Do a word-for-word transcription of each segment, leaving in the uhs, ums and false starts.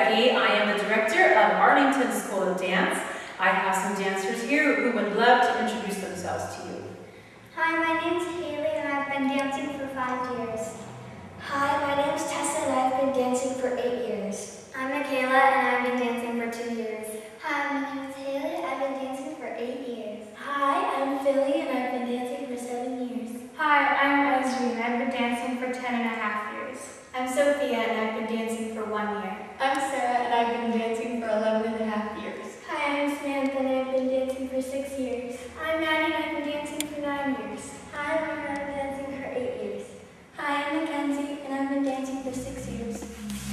Becky. I am the director of Arlington School of Dance. I have some dancers here who would love to introduce themselves to you. Hi, my name's Haley and I've been dancing for five years. Hi, my name's Tessa and I've been dancing for eight years. I'm Michaela and I've been dancing for two years. Hi, my name's Haley. I've been dancing for eight years. Hi, I'm Philly and I've been dancing for seven years. Hi, I'm Esri and I've been dancing for ten and a half years. I'm Sophia and I've been dancing for one year. I'm Sarah and I've been dancing for eleven and a half years. Hi, I'm Samantha and I've been dancing for six years. I'm Maddie and I've been dancing for nine years. Hi, I'm Lauren and I've been dancing for eight years. Hi, I'm Mackenzie and I've been dancing for six years.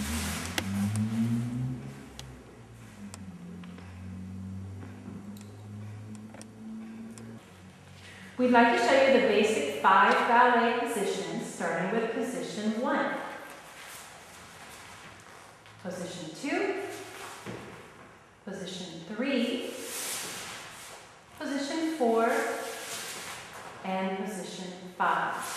We'd like to show you the basic five ballet positions, starting with position one. Position two, position three, position four, and position five.